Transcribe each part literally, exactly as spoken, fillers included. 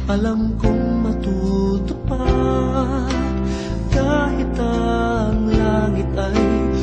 alam kong matutupad kahit ang langit ay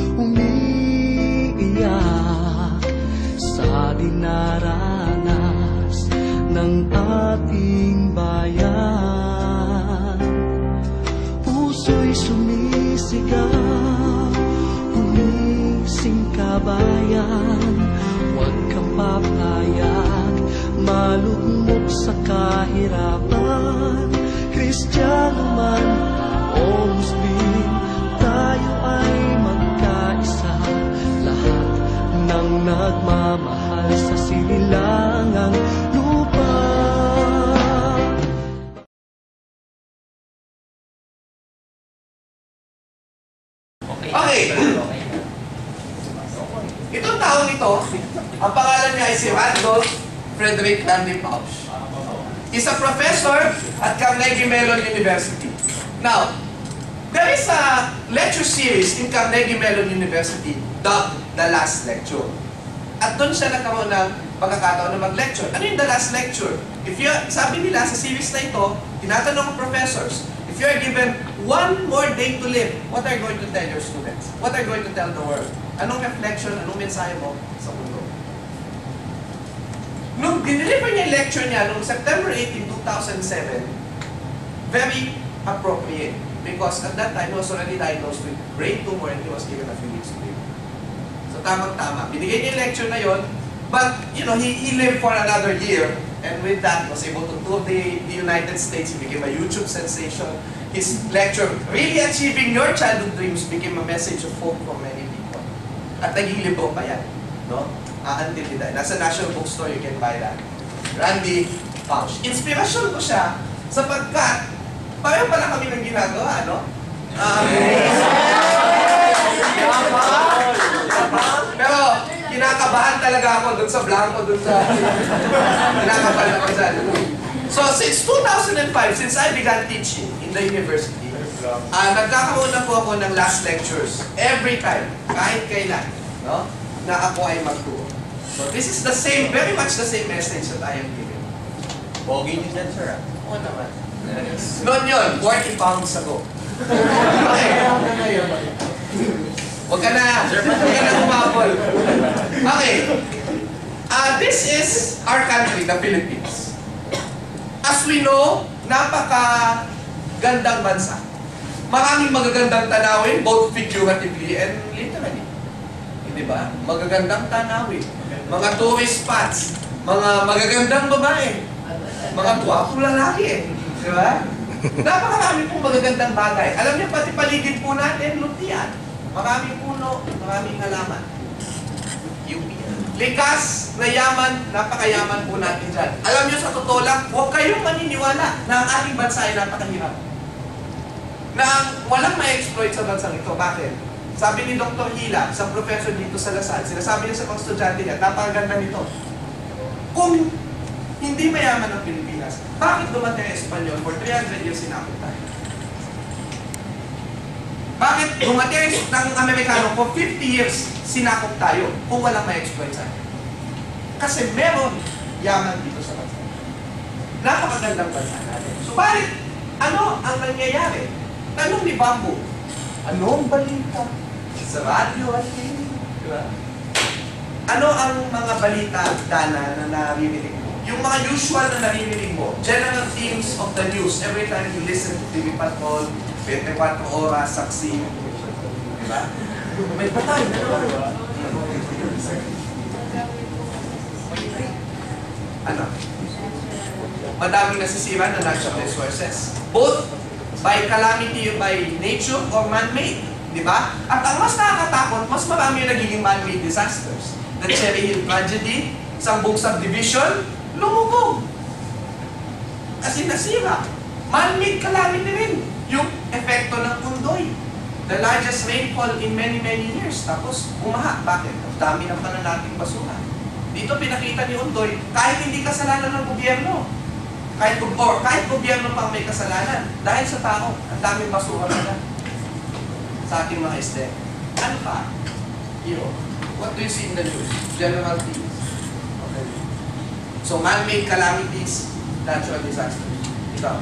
umiiyak sa dinaranas ng ating bayan. Puso'y sumisigaw, humising kabayan, huwag kang papayag malugmok sa kahirapan. Kristiyano man o Muslim, tayo ay magkaisa, lahat ng nagmamahal sa sinilangang lupa. Okay. Itong taong ito, ang pangalan niya ay si Randolph Frederick Landy Pausch. He's a professor at Carnegie Mellon University. Now, there is a lecture series in Carnegie Mellon University dubbed The Last Lecture. At doon siya nagkaroon ng pagkakataon na mag-lecture. Ano yung The Last Lecture? If you, sabi nila sa series na ito, tinatanong ng professors, if you are given one more day to live, what are you going to tell your students? What are you going to tell the world? Anong reflection, anong mensahe mo sa mundo? Nung dineliver niya yung lecture niya noong September eighteenth, two thousand seven, very appropriate because at that time he was already diagnosed with brain tumor and he was given a few weeks to live. So tamang-tama. Binigay niya yung lecture na yon, but you know, he, he lived for another year and with that he was able to tour the, the United States. He became a YouTube sensation. His lecture, Really Achieving Your Childhood Dreams, became a message of hope for many people. At naging libro pa yan. No? Uh, until he died. Nasa National Bookstore, you can buy that. Randy Pausch. Inspirasyon ko siya sapagkat pareho pala kami ng ginagawa, no? Um, pero kinakabahan talaga ako dun sa blanco, dun sa kinakabahan ako dyan. So since two thousand five, since I began teaching in the university, uh, nagkakaroon na po ako ng last lectures every time, kahit kailan, no? Na ako ay magturo. So this is the same, very much the same message that I am giving. Pogi niyo dyan, sir. Oo naman. Noon yun, forty pounds ago. Okay. Huwag ka na. Huwag ka na humabol. Okay. Uh, this is our country, the Philippines. As we know, napaka-gandang bansa. Maraming magagandang tanawin, both figuratively and literally. Diba? Magagandang tanawin. Mga tourist spots, mga magagandang babae, mga tuwapong lalaki, di ba? Napakarami pong magagandang bagay. Alam niyo, pati paligid po natin, lutian. Maraming puno, maraming halaman. Yung likas na yaman, napakayaman po natin dyan. Alam niyo, sa totoo lang, huwag kayong maniniwala na ang ating bansa ay napakahirap. Na walang ma-exploit sa bansang ito. Bakit? Sabi ni Doctor Hila, sa professor dito sa Lasal, sinasabi niya sa mga estudyante niya, napakaganda nito. Kung hindi mayaman ang Pilipinas, bakit dumating ang Espanyol for three hundred years sinakot tayo? Bakit dumating ng Amerikano for fifty years sinakot tayo kung walang ma-exploit sa atin? Kasi meron yaman dito sa bansa. Napakagandang bansa natin. So bakit, ano ang nangyayari? Tanong ni Bamboo, anong balita sa radyo at T V? Diba? Ano ang mga balita, Dana, na naririnig mo? Yung mga usual na naririnig mo, general themes of the news, every time you listen to T V Patrol, twenty-four oras, saksi, diba? May patay, diba? Ano? Madaming nasisira na natural resources. Both by calamity, by nature, or man-made. Di ba? At ang mas nakakatakot, mas marami yung nagiging man-made disasters. The Cherry Hill tragedy, Sambong subdivision, lumubog. Kasi nasira. Man-made calamity rin. Yung epekto ng Undoy. The largest rainfall in many, many years. Tapos, umaha. Bakit? Ang dami ng pala nating basura. Dito pinakita ni Undoy, kahit hindi kasalanan ng gobyerno, kahit, or, kahit gobyerno pang may kasalanan, dahil sa tao, ang daming basura na sa ating mga isde. Ano pa? You know, what do you see in the news? General themes. Okay. So, man-made calamities, natural disasters. Ikaw.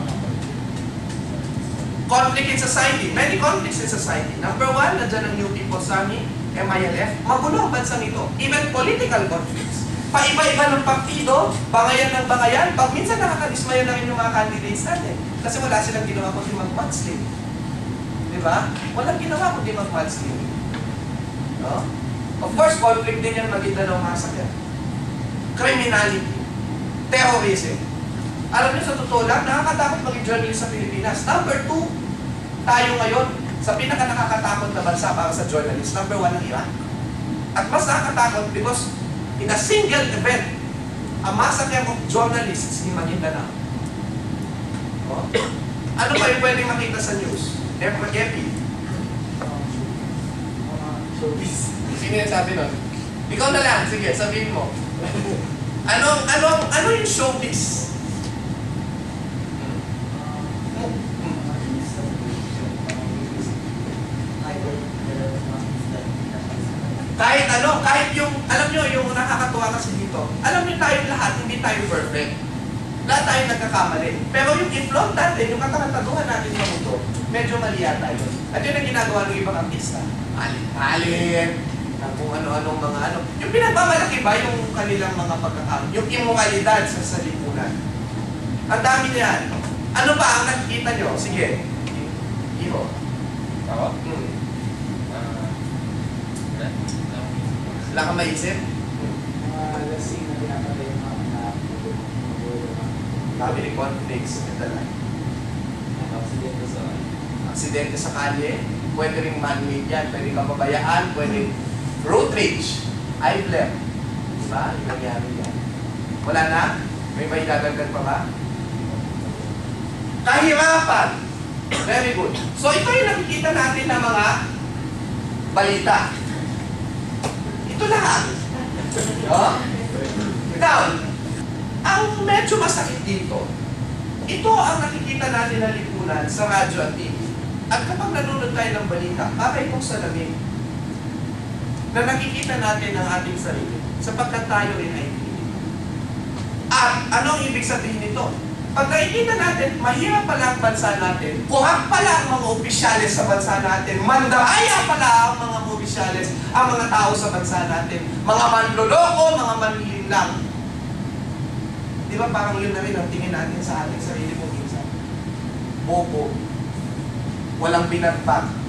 Conflict in society. Many conflicts in society. Number one, nandiyan ang New People's Army, M I L F. Magulo ang bansang ito. Even political conflicts. Paiba-iba ng partido, bangayan ng bangayan. Pag minsan nakakadismaya na rin yung mga candidates natin. Kasi wala silang ginawa kundi mag-mudslip. Di ba? Walang ginawa kundi mag-mudslip. No? Of course, conflict din yan Maguindanao Massacre. Criminality. Terrorism. Alam niyo, sa totoo lang, nakakatakot maging journalist sa Pilipinas. Number two, tayo ngayon, sa pinaka-nakakatakot na bansa para sa journalist, number one ang Iran. At mas nakakatakot because in a single event, a massacre of journalists in Maguindanao. Oh? Ano pa yung pwedeng makita sa news? Never Epi. Sino yung sabi nun? Ikaw na lang, sige, sabihin mo. Anong, anong, ano yung showbiz? Kahit ano, kahit yung, alam nyo, yung nakakatuwa kasi dito, alam nyo tayong lahat, hindi tayo perfect. Lahat tayo nagkakamali. Pero yung iflog natin, yung katakantaduhan natin sa mundo, medyo mali yata yun. At yun ang ginagawa ng ibang artista. Alin-alin, kung ano-anong mga ano. Yung pinagmamalaki ba yung kanilang mga pagkakamali, yung immoralidad sa salipunan. Ang dami niyan. Ano ba ang nakikita nyo? Sige. Iho. Ako? Hmm. Ah, wala. Wala kang maisip? Mga lasing na pinapatay yung mga anak. Family conflicts in the life. Aksidente sa Aksidente sa kalye, pwede rin man-made yan, pwede kapabayaan, pwede road rage, eye flare. Diba? Yung nangyari yan. Wala na? May may dadagdag pa ba? Kahirapan. Very good. So ito yung nakikita natin ng mga balita. Ito lahat. Oh? Ikaw, ang medyo masakit dito, ito ang nakikita natin na lipunan sa radyo at T V. At kapag nanonood tayo ng balita, para itong salamin na nakikita natin ang ating sarili sapagkat tayo rin ay Pilipino. At ano ang ibig sabihin nito? Pag nakikita natin, mahirap pala ang bansa natin, kuhak pala ang mga opisyales sa bansa natin, mandahaya pala ang mga opisyales, ang mga tao sa bansa natin, mga manloloko, mga manlilinlang. Di ba parang yun na rin ang tingin natin sa ating sarili mo minsan? Bobo. Walang binagpag.